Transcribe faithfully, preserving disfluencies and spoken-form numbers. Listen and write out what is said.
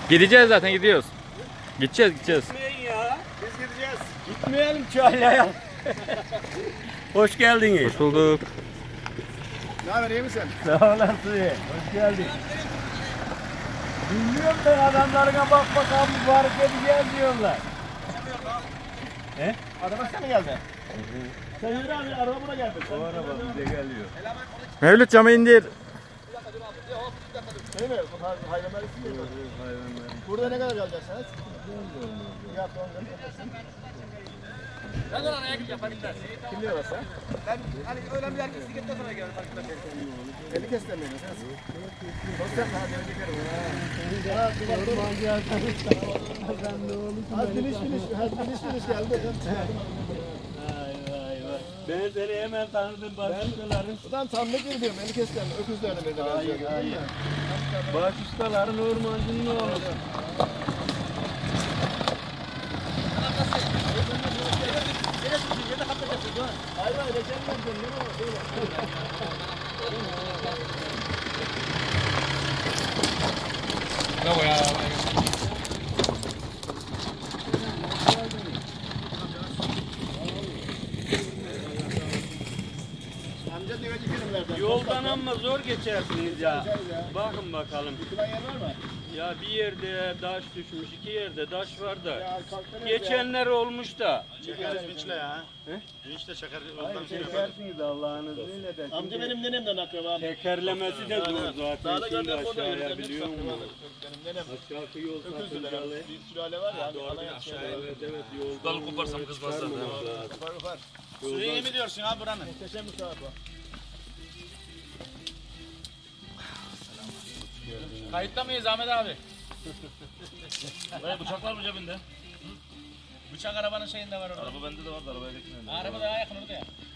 Gideceğiz zaten gidiyoruz. Gideceğiz gideceğiz. Gitmeyin ya. Biz gideceğiz. Gitmeyelim çaylaya. Hoş geldiniz. Hoş bulduk. Ne haber, iyi misin? Sağ olasın. Hoş geldin. Bilmiyorum ben adamlarına bak bakalım mübarek edeceğiz diyorlar. He? Araba sana geldi. Sen yürü abi, araba buna geldi. O araba bize geliyor. Mevlüt camı indir. Değil mi? Bu hayvanlar istiyor. Burada ne kadar kalacaksınız? Bir hafta on gün yaparsın. Ben de oraya gideceğim panikler. Kim diyor orası? Ben hani öğlen bir herkes diketten sonra geldim panikler. Eli kestirmeyin. Dostlar daha gelecek yerim. Ha, Az biniş biniş, az biniş biniş geldi. Vay vay vay. Ben seni hemen tanıdım başüstaların. Ulan sandık girdim, eli kestirdim. Öküzlerine bir de benziyor. Hayır. Başüstaların ormancının oğlu. Hayır hayır, geçen gün değil mi? Bravo ya. Amca diyor ki filmlerden. Yoldan ama zor geçersiniz ya. Bakın bakalım. Yıkılan yer var mı? Ya bir yerde taş düşmüş, iki yerde taş var da. Ya kalktınız Geçenler olmuş da. Çekeriz vinçle ya. He? Vinçle çeker. Hayır çekersiniz Allah'ın izniyle de. Amca Şimdi benim nenemden akrabam. tekerlemesi de zor zaten. Daha da Şimdi gönder orada aşağıya yürüdüm. biliyor musun? Benim nenem. Aşağısı yol Öküzdüler. sakıncalı. Büyük sülale var ya. Hani ana yatıyor. Evet evet yoldan. Dalı koparsam kızmazlar. Var var. Suyu iyi mi diyorsun abi buranın? Muhteşem bir saat var. Kayıtta mıyız Ahmet abi? Dayı bıçak var mı cebinde? Bıçak arabanın şeyinde var orada. Araba bende de var da arabaya getirelim. Araba daha yakın orada ya.